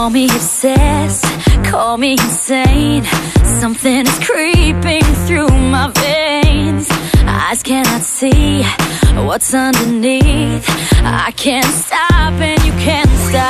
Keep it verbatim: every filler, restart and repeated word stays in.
Call me obsessed, call me insane. Something is creeping through my veins. Eyes cannot see what's underneath. I can't stop and you can't stop.